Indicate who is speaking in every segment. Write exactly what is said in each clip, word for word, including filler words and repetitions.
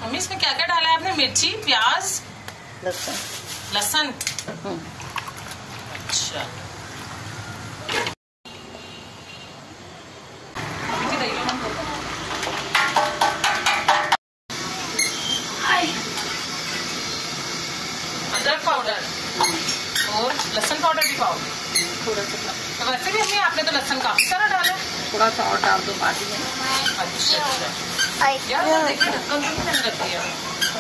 Speaker 1: Mummy इसमें क्या क्या डाला है आपने? मिर्ची, प्याज,
Speaker 2: लहसुन।
Speaker 1: लहसुन। अच्छा अदरक पाउडर और लहसुन पाउडर भी पाओ
Speaker 2: थोड़ा सा।
Speaker 1: तो वैसे भी हमें आपने तो लहसुन काफी सारा डाला,
Speaker 2: थोड़ा सा और डाल दो बाटी में।
Speaker 1: अच्छा अच्छा यार देखिए ढक्कन तो नहीं बंद कर दिया।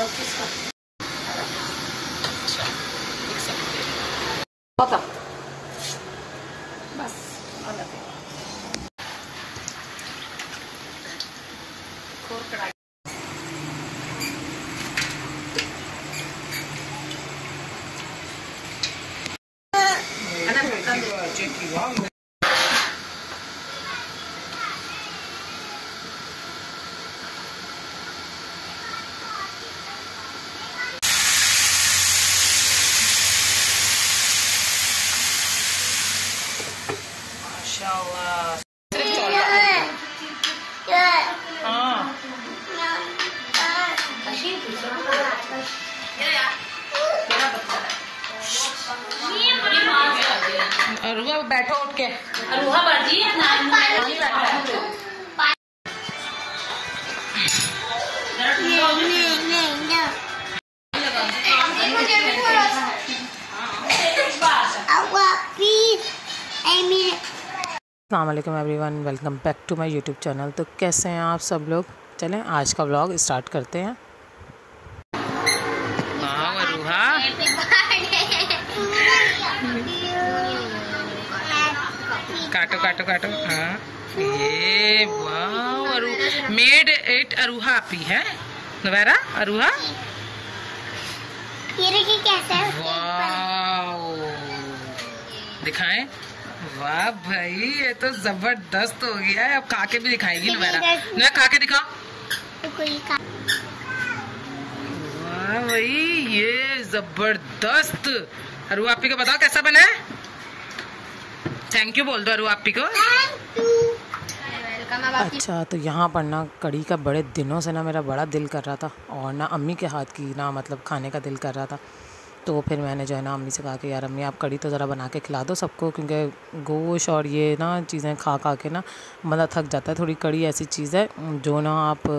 Speaker 1: अच्छा एक सेकंड
Speaker 2: बहुत बस
Speaker 1: और कढ़ाई माशाल्लाह। हाँ अरुआ बैठो उठ के।
Speaker 3: अरुआ बाजी है ना
Speaker 1: पानी बैठा है। अस्सलाम वालेकुम everyone, welcome back to my YouTube channel. तो कैसे हैं आप सब लोग? चलें आज का व्लॉग स्टार्ट करते हैं। वाह अरुहा, काटो काटो काटो। हाँ ये वाह अरु मेड इट अरुहा आपी है नवैरा अरुहा।
Speaker 4: ये देखिए कैसा है।
Speaker 1: वाह दिखाएं। वाह भाई ये तो जबरदस्त हो गया है। अब खा के भी दिखाएगी नवैरा। नवैरा खा के दिखाओ। वाह भाई ये जबरदस्त। अरुआ आपी को बताओ कैसा बना है। थैंक यू बोल दो अरुआ आपी को। अच्छा तो यहाँ पर ना कढ़ी का बड़े दिनों से ना मेरा बड़ा दिल कर रहा था और ना अम्मी के हाथ की ना मतलब खाने का दिल कर रहा था। तो फिर मैंने जो है ना अम्मी से कहा कि यार अम्मी आप कढ़ी तो ज़रा बना के खिला दो सबको, क्योंकि गोश्त और ये ना चीज़ें खा खा के ना बंदा थक जाता है। थोड़ी कढ़ी ऐसी चीज़ है जो ना आप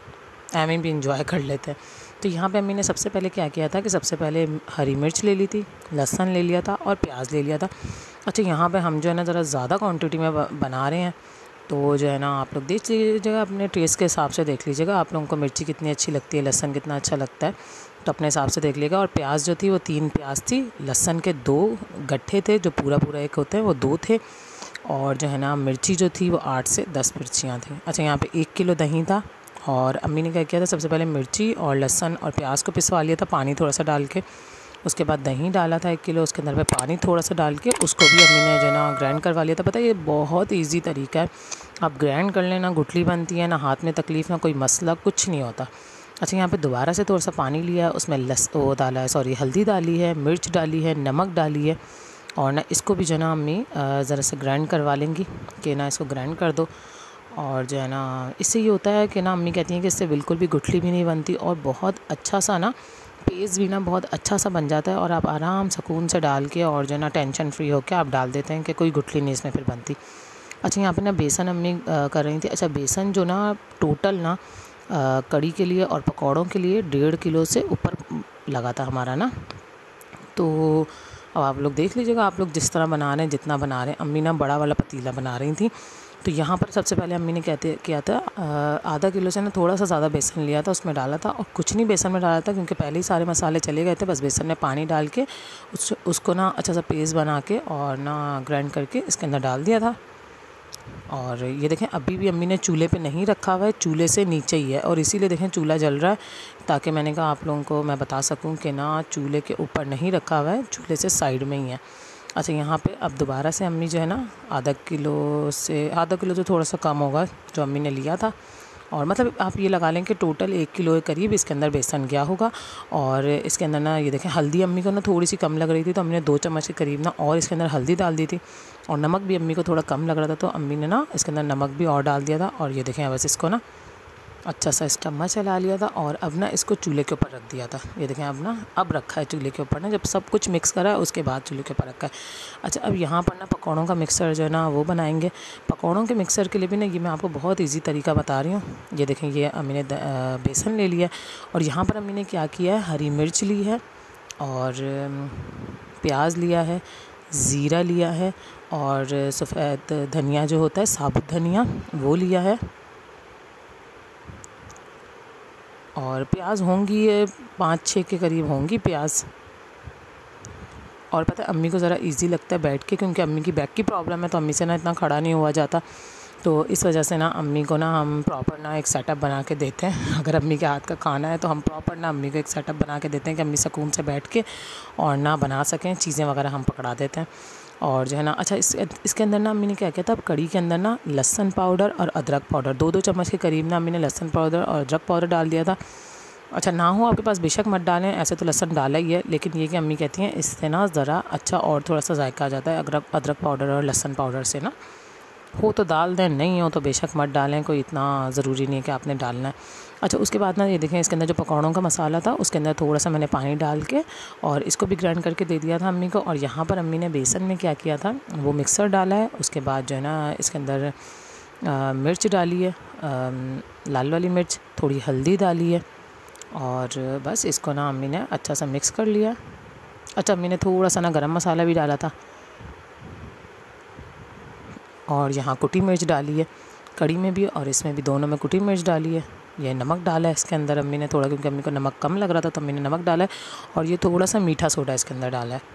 Speaker 1: एम भी इंजॉय कर लेते हैं। तो यहाँ पे अम्मी ने सबसे पहले क्या किया था कि सबसे पहले हरी मिर्च ले ली थी, लहसुन ले लिया था और प्याज ले लिया था। अच्छा यहाँ पे हम जो है ना ज़रा ज़्यादा क्वांटिटी में बना रहे हैं, तो जो है ना आप लोग देख लीजिएगा, अपने टेस्ट के हिसाब से देख लीजिएगा आप लोगों को मिर्ची कितनी अच्छी लगती है, लहसुन कितना अच्छा लगता है, तो अपने हिसाब से देख लीजिएगा। और प्याज जो थी वो तीन प्याज थी, लहसुन के दो गट्ठे थे जो पूरा पूरा एक होते हैं वो दो थे, और जो है ना मिर्ची जो थी वो आठ से दस मिर्चियाँ थी। अच्छा यहाँ पे एक किलो दही था और अम्मी ने क्या किया था, सबसे पहले मिर्ची और लहसुन और प्याज को पिसवा लिया था पानी थोड़ा सा डाल के। उसके बाद दही डाला था एक किलो, उसके अंदर पे पानी थोड़ा सा डाल के उसको भी अम्मी ने जो ना ग्राइंड करवा लिया था। पता है ये बहुत इजी तरीका है, आप ग्राइंड कर लेना, गुठली बनती है ना, हाथ में तकलीफ़ ना कोई मसला कुछ नहीं होता। अच्छा यहाँ पे दोबारा से थोड़ा सा पानी लिया है, उसमें लस वो डाला है सॉरी हल्दी डाली है, मिर्च डाली है, नमक डाली है, और ना इसको भी जो ना अम्मी ज़रा से ग्राइंड करवा लेंगी कि ना इसको ग्राइंड कर दो। और जो है ना इससे ये होता है कि ना अम्मी कहती हैं कि इससे बिल्कुल भी गुठली भी नहीं बनती और बहुत अच्छा सा ना पेस्ट भी ना बहुत अच्छा सा बन जाता है, और आप आराम सुकून से डाल के और जो है ना टेंशन फ्री होकर आप डाल देते हैं कि कोई गुठली नहीं इसमें फिर बनती। अच्छा यहाँ पे ना बेसन अम्मी कर रही थी। अच्छा बेसन जो ना टोटल ना कड़ी के लिए और पकौड़ों के लिए डेढ़ किलो से ऊपर लगा था हमारा ना। तो अब आप लोग देख लीजिएगा, आप लोग जिस तरह बना रहे हैं जितना बना रहे हैं। अम्मी ना बड़ा वाला पतीला बना रही थी, तो यहाँ पर सबसे पहले अम्मी ने कहते किया था आधा किलो से ना थोड़ा सा ज़्यादा बेसन लिया था, उसमें डाला था और कुछ नहीं बेसन में डाला था क्योंकि पहले ही सारे मसाले चले गए थे। बस बेसन में पानी डाल के उस उसको ना अच्छा सा पेस्ट बना के और ना ग्राइंड करके इसके अंदर डाल दिया था। और ये देखें अभी भी अम्मी ने चूल्हे पे नहीं रखा हुआ है, चूल्हे से नीचे ही है, और इसीलिए देखें चूल्हा जल रहा है, ताकि मैंने कहा आप लोगों को मैं बता सकूं कि ना चूल्हे के ऊपर नहीं रखा हुआ है, चूल्हे से साइड में ही है। अच्छा यहाँ पे अब दोबारा से अम्मी जो है ना आधा किलो से आधा किलो तो थोड़ा सा कम होगा जो अम्मी ने लिया था, और मतलब आप ये लगा लें कि टोटल एक किलो के करीब इसके अंदर बेसन गया होगा। और इसके अंदर ना ये देखें हल्दी अम्मी को ना थोड़ी सी कम लग रही थी, तो अम्मी ने दो चम्मच के करीब ना और इसके अंदर हल्दी डाल दी थी, और नमक भी अम्मी को थोड़ा कम लग रहा था तो अम्मी ने ना इसके अंदर नमक भी और डाल दिया था। और ये देखें बस इसको ना अच्छा सा स्टम्मा चला लिया था और अब ना इसको चूल्हे के ऊपर रख दिया था। ये देखें अब ना अब रखा है चूल्हे के ऊपर ना, जब सब कुछ मिक्स करा है उसके बाद चूल्हे के ऊपर रखा है। अच्छा अब यहाँ पर ना पकौड़ों का मिक्सर जो है ना वो बनाएंगे। पकौड़ों के मिक्सर के लिए भी ना ये मैं आपको बहुत ईजी तरीका बता रही हूँ। ये देखें ये अम्मी ने बेसन ले लिया और यहाँ पर अम्मी ने क्या किया है, हरी मिर्च ली है और प्याज लिया है, ज़ीरा लिया है और सफ़ेद धनिया जो होता है साबुत धनिया वो लिया है और प्याज होंगी ये पाँच छः के करीब होंगी प्याज। और पता है अम्मी को ज़रा इजी लगता है बैठ के, क्योंकि अम्मी की बैक की प्रॉब्लम है तो अम्मी से ना इतना खड़ा नहीं हुआ जाता, तो इस वजह से ना अम्मी को ना हम प्रॉपर ना एक सेटअप बना के देते हैं। अगर अम्मी के हाथ का खाना है तो हम प्रॉपर ना अम्मी को एक सेटअप बना के देते हैं कि अम्मी सुकून से बैठ के और ना बना सकें चीज़ें वगैरह, हम पकड़ा देते हैं। और जो है ना अच्छा इस इसके अंदर ना अम्मी ने क्या किया था, अब कड़ी के अंदर ना लहसुन पाउडर और अदरक पाउडर दो दो चम्मच के करीब ना अम्मी ने लहसुन पाउडर और अदरक पाउडर डाल दिया था। अच्छा ना हो आपके पास बेशक मत डालें, ऐसे तो लहसुन डाला ही है, लेकिन ये कि अम्मी कहती हैं इससे ना ज़रा अच्छा और थोड़ा सा जायका आ जाता है अदरक अदरक पाउडर और लहसुन पाउडर से ना। हो तो डाल दें, नहीं हो तो बेशक मत डालें, कोई इतना ज़रूरी नहीं है कि आपने डालना है। अच्छा उसके बाद ना ये देखें इसके अंदर जो पकौड़ों का मसाला था उसके अंदर थोड़ा सा मैंने पानी डाल के और इसको भी ग्राइंड करके दे दिया था अम्मी को। और यहाँ पर अम्मी ने बेसन में क्या किया था, वो मिक्सर डाला है। उसके बाद जो है ना इसके अंदर आ, मिर्च डाली है, आ, लाल वाली मिर्च, थोड़ी हल्दी डाली है और बस इसको ना अम्मी ने अच्छा सा मिक्स कर लिया। अच्छा अम्मी ने थोड़ा सा ना गरम मसाला भी डाला था और यहाँ कुटी मिर्च डाली है, कड़ी में भी और इसमें भी, दोनों में कुटी मिर्च डाली है। ये नमक डाला है इसके अंदर अम्मी ने थोड़ा, क्योंकि अम्मी को नमक कम लग रहा था तो अम्मी ने नमक डाला है। और ये थोड़ा सा मीठा सोडा इसके अंदर डाला है।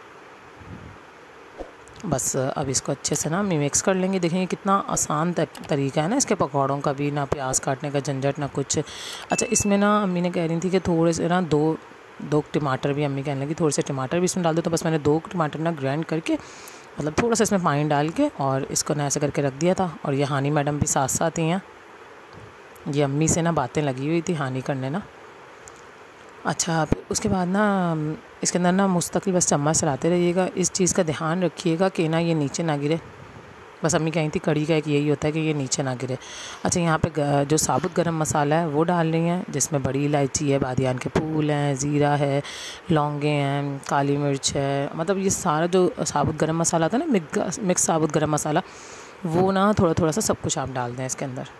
Speaker 1: बस अब इसको अच्छे से ना अम्मी मिक्स कर लेंगे। देखेंगे कितना आसान तरीका है ना इसके पकौड़ों का भी, ना प्याज काटने का झंझट ना कुछ। अच्छा इसमें ना अम्मी ने कह रही थी कि थोड़े से ना दो दो टमाटर भी, अम्मी कहने लगी थोड़े से टमाटर भी इसमें डाल दो, तो बस मैंने दो टमाटर ना ग्राइंड करके मतलब थोड़ा सा इसमें पानी डाल के और इसको ना ऐसे करके रख दिया था। और ये हानी मैडम भी साथ साथ ही हैं, ये अम्मी से ना बातें लगी हुई थी हानी करने ना। अच्छा फिर उसके बाद ना इसके अंदर ना मुस्तकिल बस चम्मच चलाते रहिएगा, इस चीज़ का ध्यान रखिएगा कि ना ये नीचे ना गिरे। बस अम्मी कही थी कड़ी का एक यही होता है कि ये नीचे ना गिरे। अच्छा यहाँ पे जो साबुत गरम मसाला है वो डाल रही हैं, जिसमें बड़ी इलायची है, बादियान के फूल हैं, ज़ीरा है, लौंगे हैं, काली मिर्च है, मतलब ये सारा जो साबुत गरम मसाला था ना, मिक्स मिक्स साबुत गरम मसाला, वो ना थोड़ा थोड़ा सा सब कुछ आप डाल दें इसके अंदर।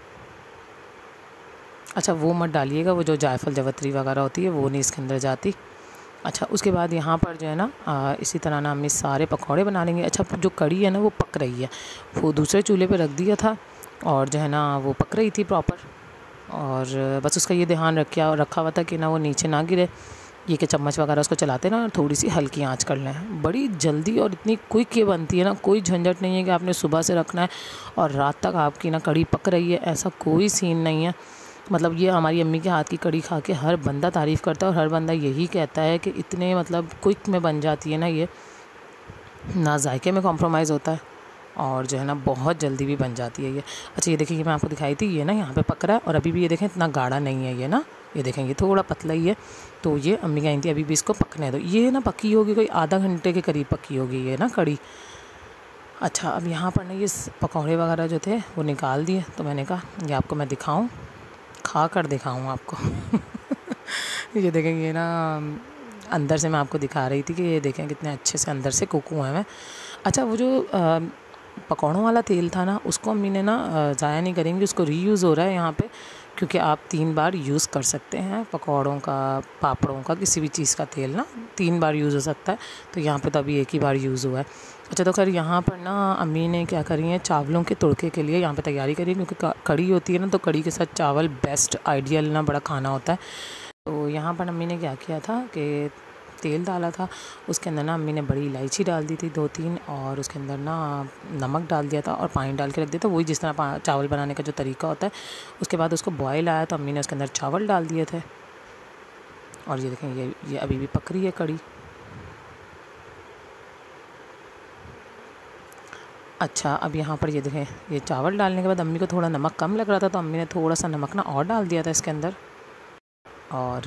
Speaker 1: अच्छा वो मत डालिएगा, वो जो जायफल जवत्री वगैरह होती है वो नहीं इसके अंदर जाती। अच्छा उसके बाद यहाँ पर जो है ना आ, इसी तरह ना अम्मी सारे पकौड़े बना लेंगे। अच्छा जो कड़ी है ना वो पक रही है, वो दूसरे चूल्हे पे रख दिया था और जो है ना वो पक रही थी प्रॉपर। और बस उसका ये ध्यान रखा रखा हुआ था कि ना वो नीचे ना गिरे, ये कि चम्मच वगैरह उसको चलाते ना थोड़ी सी हल्की आंच कर लें। बड़ी जल्दी और इतनी क्विक ये बनती है ना, कोई झंझट नहीं है कि आपने सुबह से रखना है और रात तक आपकी ना कड़ी पक रही है, ऐसा कोई सीन नहीं है। मतलब ये हमारी अम्मी के हाथ की कड़ी खा के हर बंदा तारीफ़ करता है और हर बंदा यही कहता है कि इतने मतलब क्विक में बन जाती है ना ये, ना जायके में कॉम्प्रोमाइज़ होता है और जो है ना बहुत जल्दी भी बन जाती है ये। अच्छा ये देखिए ये मैं आपको दिखाई थी, ये ना यहाँ पे पक रहा है और अभी भी ये देखें इतना गाढ़ा नहीं है ये ना, ये देखें ये थोड़ा पतला ही है। तो ये अम्मी कही थी अभी भी इसको पकने दो, ये ना पकी होगी कोई आधा घंटे के करीब पकी होगी ये ना कड़ी। अच्छा अब यहाँ पर ना ये पकौड़े वगैरह जो थे वो निकाल दिए, तो मैंने कहा ये आपको मैं दिखाऊँ, खा कर दिखाऊँ आपको। ये देखें ये ना अंदर से मैं आपको दिखा रही थी कि ये देखें कितने अच्छे से अंदर से कुक हुए हैं मैं। अच्छा वो जो पकौड़ों वाला तेल था ना उसको अम्मी ने ना ज़ाया नहीं करेंगे, उसको रीयूज़ हो रहा है यहाँ पे, क्योंकि आप तीन बार यूज़ कर सकते हैं पकौड़ों का, पापड़ों का, किसी भी चीज़ का तेल ना तीन बार यूज़ हो सकता है। तो यहाँ पे तो अभी एक ही बार यूज़ हुआ है। अच्छा तो खैर यहाँ पर ना अम्मी ने क्या करी है, चावलों के तुड़के के लिए यहाँ पे तैयारी करी है, क्योंकि कड़ी होती है ना तो कड़ी के साथ चावल बेस्ट आइडियल ना बड़ा खाना होता है। तो यहाँ पर अम्मी ने क्या किया था कि तेल डाला था, उसके अंदर ना अम्मी ने बड़ी इलायची डाल दी थी दो तीन और उसके अंदर ना नमक डाल दिया था और पानी डाल के रख दिया था, वही जिस तरह चावल बनाने का जो तरीका होता है। उसके बाद उसको बॉयल आया तो अम्मी ने उसके अंदर चावल डाल दिए थे और ये देखें ये ये अभी भी पक रही है कड़ी। अच्छा अब यहाँ पर ये देखें ये चावल डालने के बाद अम्मी को थोड़ा नमक कम लग रहा था तो अम्मी ने थोड़ा सा नमक ना और डाल दिया था इसके अंदर। और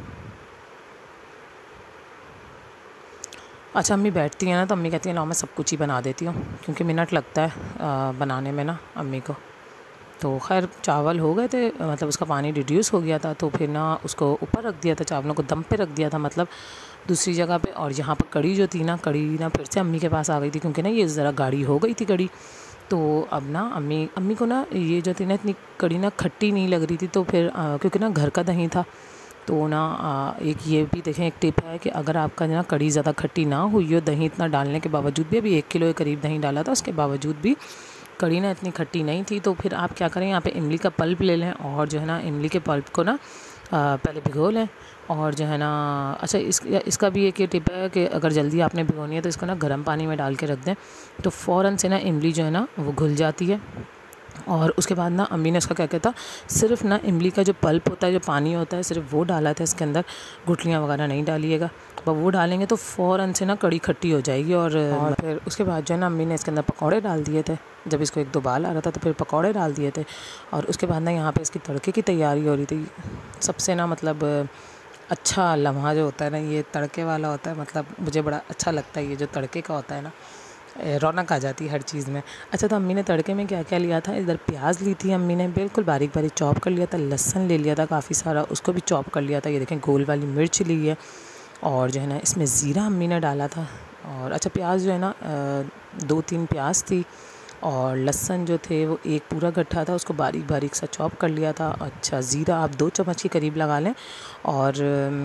Speaker 1: अच्छा अम्मी बैठती हैं ना तो अम्मी कहती हैं लो मैं सब कुछ ही बना देती हूँ, क्योंकि मिनट लगता है आ, बनाने में ना अम्मी को। तो खैर चावल हो गए थे, मतलब उसका पानी रिड्यूस हो गया था, तो फिर ना उसको ऊपर रख दिया था, चावलों को दम पे रख दिया था मतलब दूसरी जगह पे। और यहाँ पर कड़ी जो थी ना, कड़ी ना फिर से अम्मी के पास आ गई थी, क्योंकि ना ये ज़रा गाढ़ी हो गई थी कड़ी। तो अब ना अम्मी अम्मी को ना ये जो थी ना इतनी कड़ी ना खट्टी नहीं लग रही थी, तो फिर आ, क्योंकि ना घर का दही था, तो ना आ, एक ये भी देखें एक टिप है कि अगर आपका ना कड़ी ज़्यादा खट्टी ना हुई हो, दही इतना डालने के बावजूद भी, अभी एक किलो के करीब दही डाला था, उसके बावजूद भी कड़ी ना इतनी खट्टी नहीं थी, तो फिर आप क्या करें, यहाँ पे इमली का पल्प ले लें और जो है ना इमली के पल्प को ना आ, पहले भिगो लें। और जो है ना अच्छा इस इसका भी एक ये टिप है कि अगर जल्दी आपने भिगोनी है तो इसको ना गर्म पानी में डाल के रख दें, तो फ़ौरन से ना इमली जो है ना वो घुल जाती है। और उसके बाद ना अम्मी ने इसका क्या कहता, सिर्फ ना इमली का जो पल्प होता है, जो पानी होता है, सिर्फ वो डाला था इसके अंदर, गुठलियाँ वगैरह नहीं डालिएगा। अब वो डालेंगे तो फ़ौरन से ना कड़ी खट्टी हो जाएगी। और, और फिर उसके बाद जो है ना अम्मी ने इसके अंदर पकौड़े डाल दिए थे, जब इसको एक दो बाल आ रहा था तो फिर पकौड़े डाल दिए थे। और उसके बाद ना यहाँ पे इसकी तड़के की तैयारी हो रही थी। सबसे ना मतलब अच्छा लम्हा जो होता है ना ये तड़के वाला होता है, मतलब मुझे बड़ा अच्छा लगता है ये जो तड़के का होता है ना, रौनक आ जाती है हर चीज़ में। अच्छा तो अम्मी ने तड़के में क्या क्या लिया था, इधर प्याज ली थी अम्मी ने, बिल्कुल बारीक बारीक चॉप कर लिया था, लहसुन ले लिया था काफ़ी सारा, उसको भी चॉप कर लिया था, ये देखें गोल वाली मिर्च ली है, और जो है ना इसमें ज़ीरा अम्मी ने डाला था। और अच्छा प्याज जो है ना दो तीन प्याज थी, और लहसुन जो थे वो एक पूरा गट्ठा था, उसको बारीक बारीक सा चॉप कर लिया था। अच्छा ज़ीरा आप दो चम्मच के करीब लगा लें, और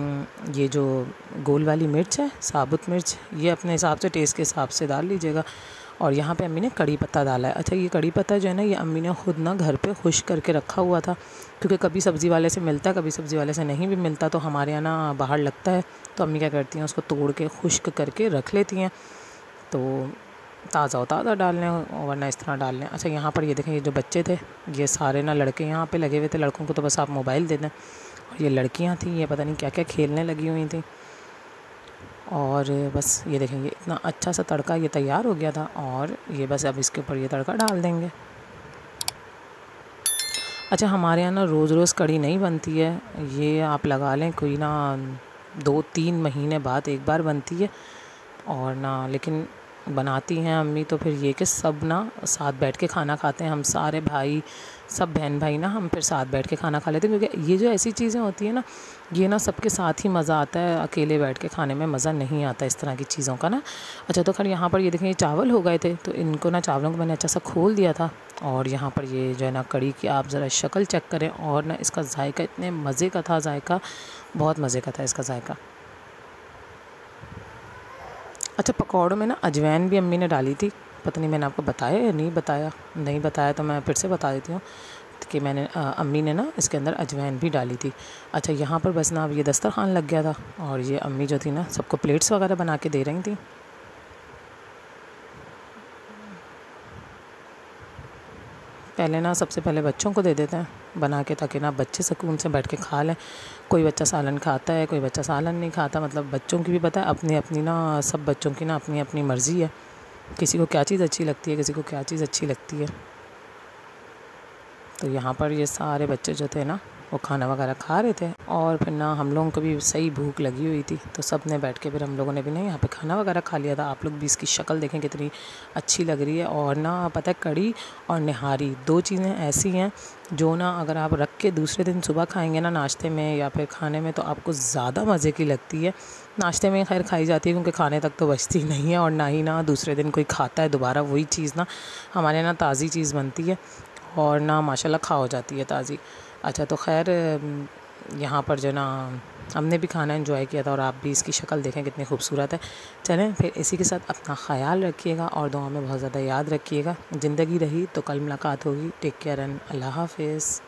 Speaker 1: ये जो गोल वाली मिर्च है, साबुत मिर्च, ये अपने हिसाब से टेस्ट के हिसाब से डाल लीजिएगा। और यहाँ पे अम्मी ने कड़ी पत्ता डाला है। अच्छा ये कड़ी पत्ता जो है ना ये अम्मी ने खुद ना घर पे खुश्क करके रखा हुआ था, क्योंकि कभी सब्ज़ी वाले से मिलता है, कभी सब्ज़ी वाले से नहीं भी मिलता, तो हमारे यहाँ ना बाहर लगता है, तो अम्मी क्या करती हैं उसको तोड़ के खुश्क करके रख लेती हैं, तो ताज़ा हो ताज़ा डाल लें, वरना इस तरह डाल लें। अच्छा यहाँ पर ये देखें ये जो बच्चे थे ये सारे ना लड़के यहाँ पे लगे हुए थे, लड़कों को तो बस आप मोबाइल दे दें, और ये लड़कियाँ थी ये पता नहीं क्या क्या खेलने लगी हुई थी। और बस ये देखें ये इतना अच्छा सा तड़का ये तैयार हो गया था, और ये बस अब इसके ऊपर ये तड़का डाल देंगे। अच्छा हमारे यहाँ ना रोज़ रोज़ कड़ी नहीं बनती है, ये आप लगा लें कोई ना दो तीन महीने बाद एक बार बनती है, और ना लेकिन बनाती हैं अम्मी तो फिर ये कि सब ना साथ बैठ के खाना खाते हैं, हम सारे भाई सब बहन भाई ना हम फिर साथ बैठ के खाना खा लेते हैं, क्योंकि ये जो ऐसी चीज़ें होती हैं ना ये ना सबके साथ ही मज़ा आता है, अकेले बैठ के खाने में मज़ा नहीं आता इस तरह की चीज़ों का ना। अच्छा तो खैर यहाँ पर ये देखें ये चावल हो गए थे, तो इनको ना चावलों को मैंने अच्छा सा खोल दिया था, और यहाँ पर ये जो है ना कड़ी की आप ज़रा शक्ल चेक करें, और ना इसका जायका इतने मज़े का था, जायका बहुत मज़े का था इसका जायका। अच्छा पकौड़ों में ना अजवाइन भी अम्मी ने डाली थी, पता नहीं मैंने आपको बताया या नहीं बताया, नहीं बताया तो मैं फिर से बता देती हूँ कि मैंने आ, अम्मी ने ना इसके अंदर अजवाइन भी डाली थी। अच्छा यहाँ पर बस ना अब ये दस्तरखान लग गया था, और ये अम्मी जो थी ना सबको प्लेट्स वगैरह बना के दे रही थी। पहले ना सबसे पहले बच्चों को दे देते हैं बना के, ताकि ना बच्चे सुकून से बैठ के खा लें। कोई बच्चा सालन खाता है, कोई बच्चा सालन नहीं खाता, मतलब बच्चों की भी पता है अपनी अपनी ना, सब बच्चों की ना अपनी अपनी मर्ज़ी है, किसी को क्या चीज़ अच्छी लगती है, किसी को क्या चीज़ अच्छी लगती है। तो यहाँ पर ये सारे बच्चे जो थे ना वो खाना वगैरह खा रहे थे, और फिर ना हम लोगों को भी सही भूख लगी हुई थी, तो सब ने बैठ के फिर हम लोगों ने भी ना यहाँ पे खाना वगैरह खा लिया था। आप लोग भी इसकी शक्ल देखें कितनी अच्छी लग रही है। और ना पता है कड़ी और निहारी दो चीज़ें ऐसी हैं जो ना अगर आप रख के दूसरे दिन सुबह खाएंगे ना नाश्ते में या फिर खाने में, तो आपको ज़्यादा मज़े की लगती है। नाश्ते में खैर खाई जाती है क्योंकि खाने तक तो बचती नहीं है, और ना ही ना दूसरे दिन कोई खाता है दोबारा वही चीज़ ना, हमारे यहाँ ताज़ी चीज़ बनती है और ना माशाल्लाह खा हो जाती है ताज़ी। अच्छा तो खैर यहाँ पर जो ना हमने भी खाना एंजॉय किया था, और आप भी इसकी शक्ल देखें कितनी खूबसूरत है। चलें फिर इसी के साथ अपना ख़याल रखिएगा और दुआ में बहुत ज़्यादा याद रखिएगा। ज़िंदगी रही तो कल मुलाकात होगी। टेक केयर एंड अल्लाह हाफ़िज़।